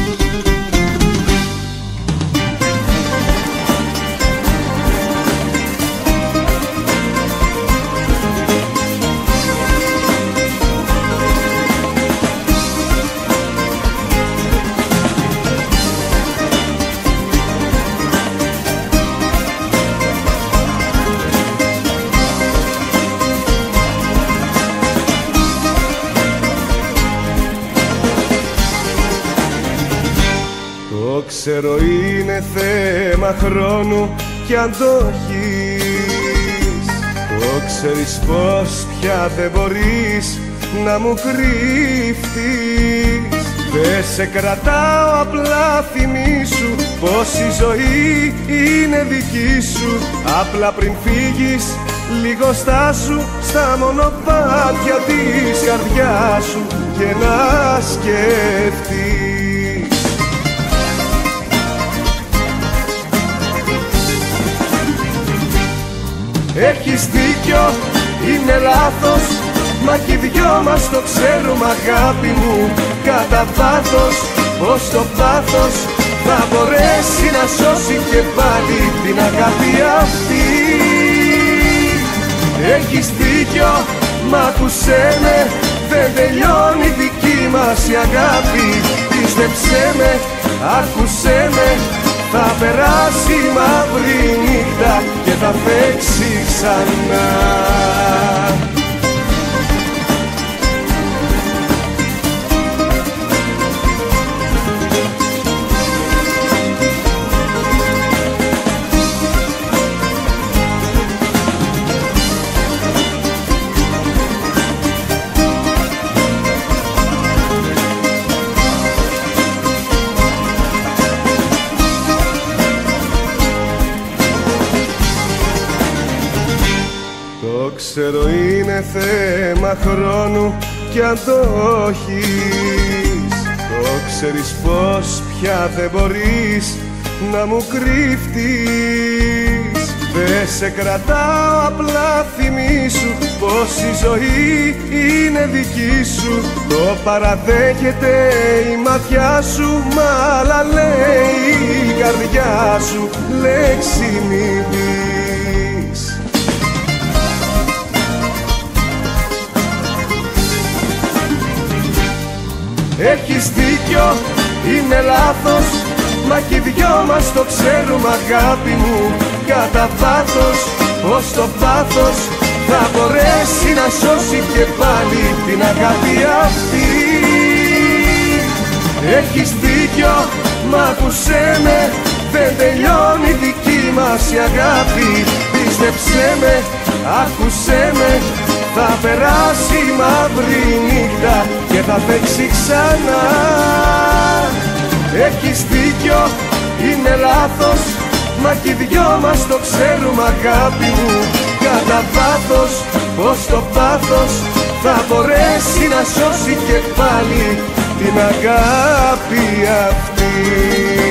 Το ξέρω είναι θέμα χρόνου κι αντοχής. Το ξέρεις πως πια δεν μπορείς να μου κρύφτεις. Δεν σε κρατάω, απλά θυμήσου πως η ζωή είναι δική σου. Απλά πριν φύγεις λίγο στάσου στα μονοπάτια της καρδιάς σου και να σκεφτείς. Έχεις δίκιο, είναι λάθος, μα κι οι δυο μας το ξέρουμε αγάπη μου. Κατά βάθος, πως το πάθος θα μπορέσει να σώσει και πάλι την αγάπη αυτή. Έχεις δίκιο, μα άκουσέ με, δεν τελειώνει δική μας η αγάπη. Πίστεψέ με, άκουσέ με, θα περάσει η μαύρη νύχτα και θα παίξει ξανά. Το ξέρω είναι θέμα χρόνου κι αντοχής. Το ξέρεις πως πια δεν μπορείς να μου κρύφτεις. Δεν σε κρατάω, απλά θυμήσου πως η ζωή είναι δική σου. Το παραδέχεται η ματιά σου, μα άλλα λέει η καρδιά σου. Λέξη μη πεις. Έχεις δίκιο, είναι λάθος, μα κι οι δυο μας το ξέρουμε αγάπη μου. Κατά βάθος, πως το πάθος θα μπορέσει να σώσει και πάλι την αγάπη αυτή. Έχεις δίκιο, μα άκουσέ με, δεν τελειώνει δική μας η αγάπη. Πίστεψέ με, άκουσέ με, θα περάσει η μαύρη νύχτα και θα παίξει ξανά. Έχεις δίκιο, είναι λάθος, μα κι οι δυο μας το ξέρουμε αγάπη μου. Κατά βάθος, πως το πάθος θα μπορέσει να σώσει και πάλι την αγάπη αυτή.